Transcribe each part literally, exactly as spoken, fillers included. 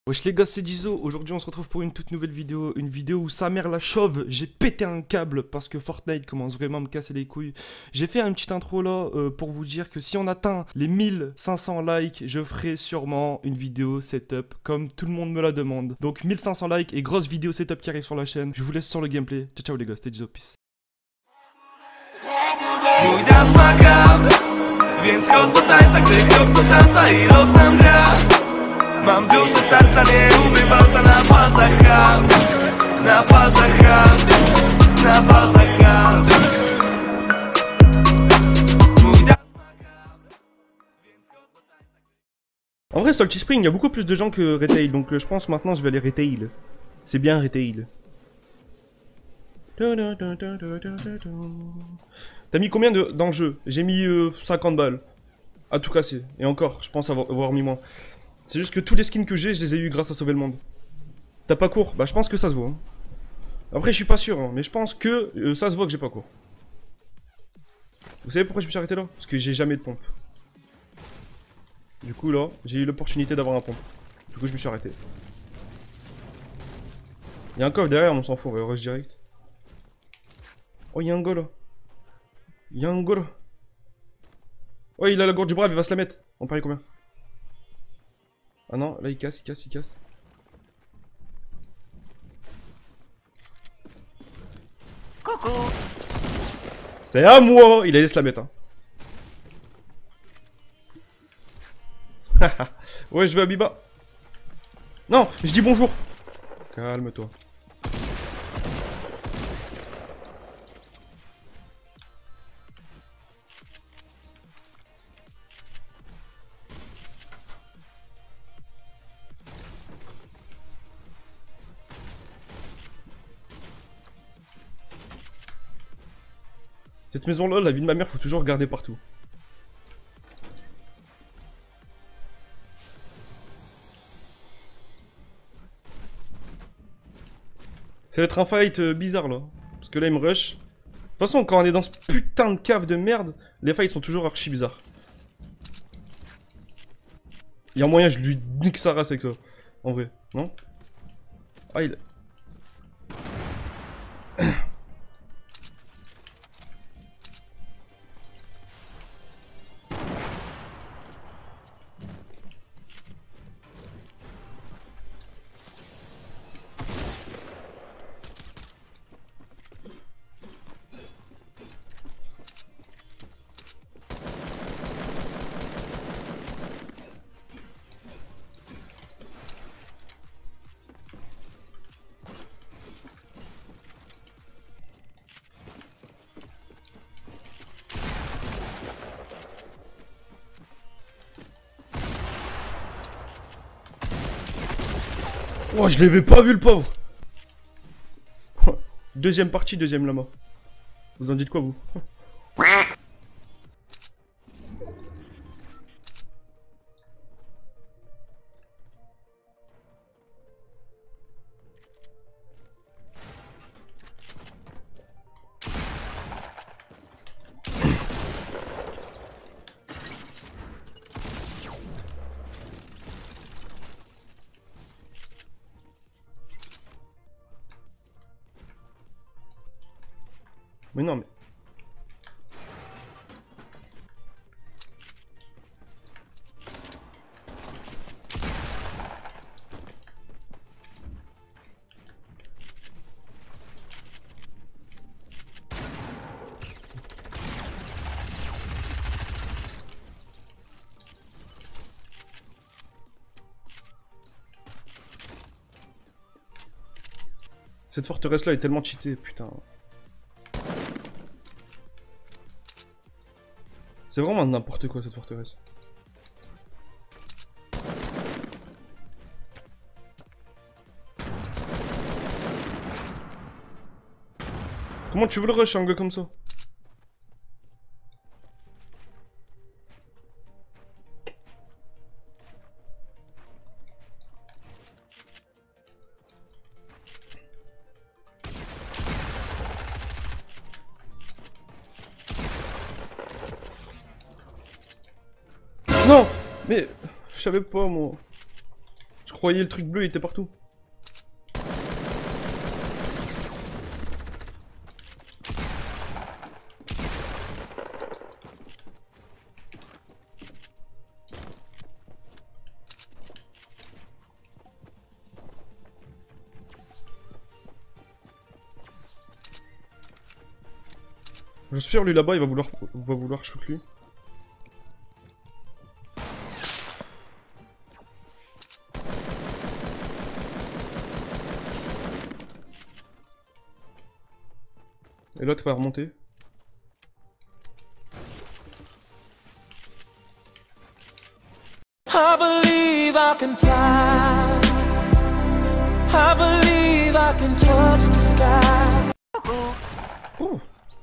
Wesh les gars, c'est Dizo. Aujourd'hui on se retrouve pour une toute nouvelle vidéo. Une vidéo où sa mère la chauve, j'ai pété un câble parce que Fortnite commence vraiment à me casser les couilles. J'ai fait une petite intro là euh, pour vous dire que si on atteint les mille cinq cents likes, je ferai sûrement une vidéo setup comme tout le monde me la demande. Donc mille cinq cents likes et grosse vidéo setup qui arrive sur la chaîne. Je vous laisse sur le gameplay. Ciao ciao les gars, c'était Dizo, peace. Mój dans ma gram, więc chodź do tańca, gdy krok to szansa i los nam gra. Mam duszę starca, nie umiem walca na palcach hand. Na palcach hand, na palcach hand. Mój dans ma gram, więc chodź do tańca. En vrai, Salty Spring, il y a beaucoup plus de gens que Retail, donc euh, je pense maintenant je vais aller Retail. C'est bien Retail. T'as mis combien de, dans le jeu? J'ai mis euh, cinquante balles. À tout casser. Et encore, je pense avoir, avoir mis moins. C'est juste que tous les skins que j'ai, je les ai eu grâce à Sauver le Monde. T'as pas court? Bah je pense que ça se voit. Hein. Après je suis pas sûr, hein, mais je pense que euh, ça se voit que j'ai pas court. Vous savez pourquoi je me suis arrêté là? Parce que j'ai jamais de pompe. Du coup là, j'ai eu l'opportunité d'avoir un pompe. Du coup je me suis arrêté. Y'a un coffre derrière, on s'en fout, on va rush direct. Oh y'a un gars là. Y'a un gars là. Oh il a la gourde du brave, il va se la mettre. On parie combien? Ah non, là il casse, il casse, il casse. Coucou. C'est à moi. Il allait se la mettre hein. Ouais je vais à Biba. Non, je dis bonjour. Calme-toi. Cette maison là, la vie de ma mère, faut toujours regarder partout. Ça va être un fight euh, bizarre là. Parce que là il me rush. De toute façon quand on est dans ce putain de cave de merde, les fights sont toujours archi bizarres. Il y a moyen je lui nique sa race avec ça. En vrai, non? Ah il... Oh, je l'avais pas vu le pauvre. Deuxième partie, deuxième lama. Vous en dites quoi vous? Mais non mais... Cette forteresse là est tellement cheatée, putain. C'est vraiment n'importe quoi cette forteresse. Comment tu veux le rush un gars comme ça? Non, mais je savais pas moi. Je croyais le truc bleu, il était partout. Je suis sûr, lui là-bas, il va vouloir, va vouloir shoot lui. Et l'autre va remonter. I believe I can fly. I believe I can touch the sky. Oh.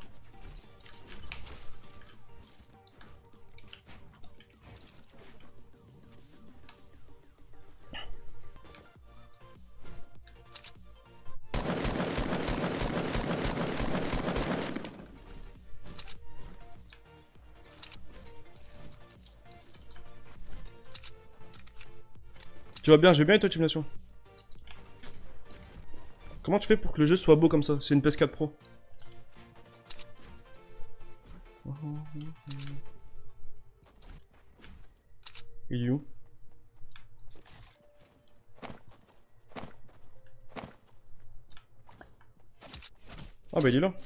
Tu vas bien, je vais bien et toi, Timnation? Comment tu fais pour que le jeu soit beau comme ça? C'est une P S quatre Pro. Il est où? Ah bah il est là.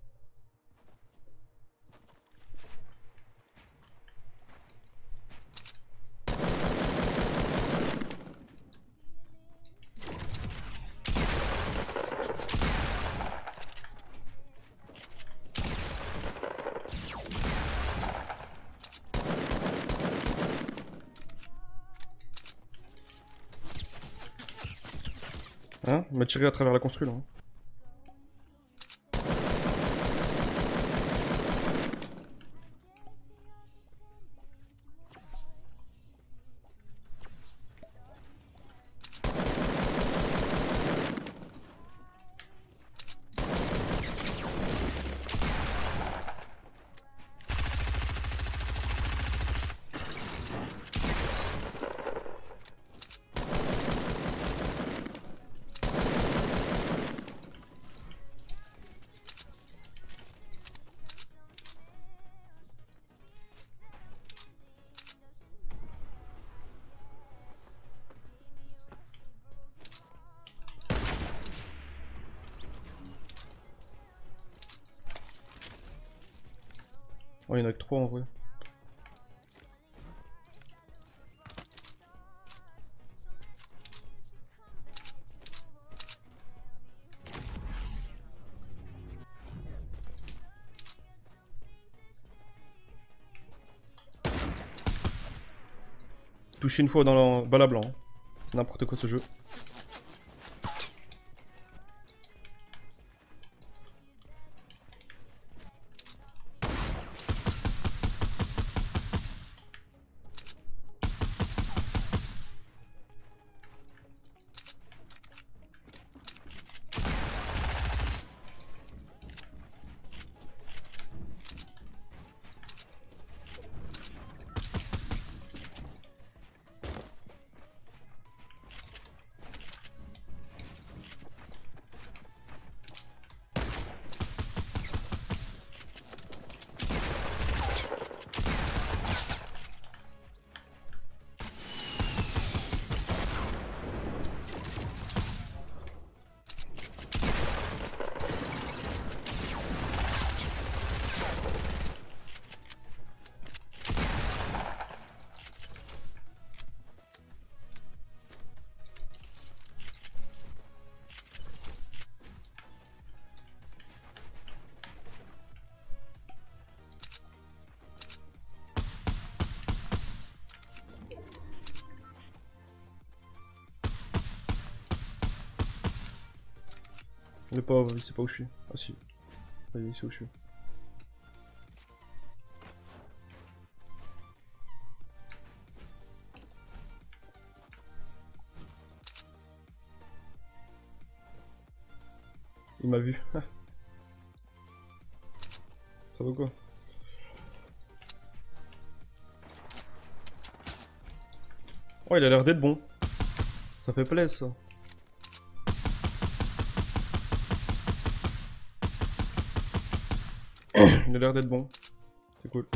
Hein? Il m'a tiré à travers la constru là. Hein. Oh, il y en a que trois en vrai. Touché une fois dans le bala blanc. Hein. N'importe quoi ce jeu. Le pauvre, il sait pas où je suis. Ah si. Vas-y, il sait où je suis. Il m'a vu. Ça va quoi? Oh, il a l'air d'être bon. Ça fait plaisir, ça. Il a l'air d'être bon. C'est cool.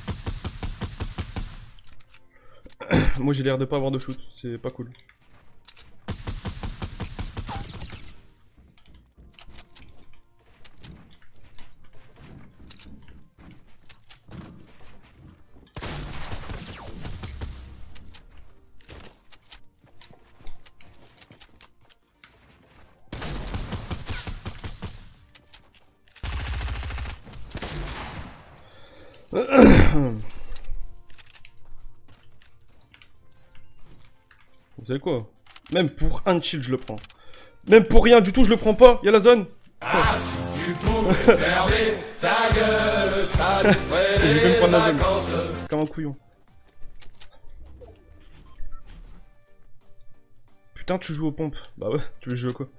Moi j'ai l'air de pas avoir de shoot, c'est pas cool. Vous savez quoi? Même pour un chill je le prends. Même pour rien du tout je le prends pas, y'a la zone. Ah, si tu pouvais fermer ta gueule, ça te ferait J'ai même prendre la zone. vacances. Comme un couillon. Putain tu joues aux pompes. Bah ouais, tu veux jouer à quoi?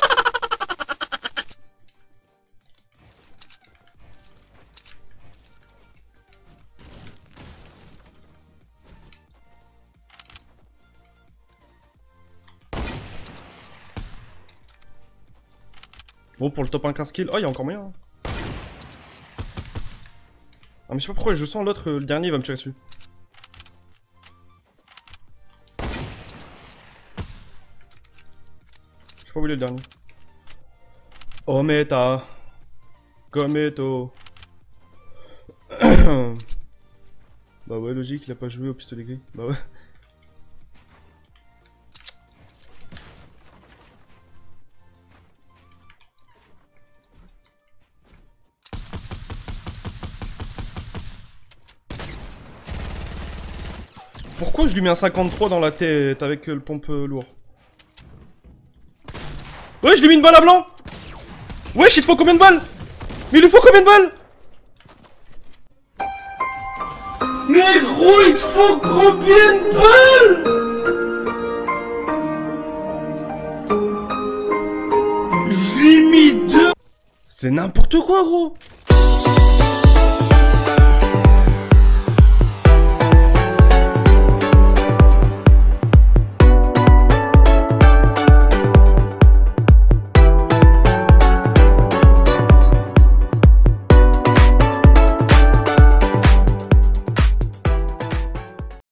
Bon, pour le top un quinze kills. Oh, il y a encore moyen. Hein. Ah, mais je sais pas pourquoi je sens l'autre, euh, le dernier, il va me tirer dessus. Je sais pas où il est le dernier. Oh, méta. Cometo. Bah ouais, logique, il a pas joué au pistolet gris. Bah ouais. Pourquoi je lui mets un cinquante-trois dans la tête avec euh, le pompe euh, lourd? Ouais, je lui ai mis une balle à blanc. Wesh, il te faut combien de balles? Mais il lui faut combien de balles? Mais gros, il te faut combien de balles? Je lui ai mis deux. C'est n'importe quoi, gros.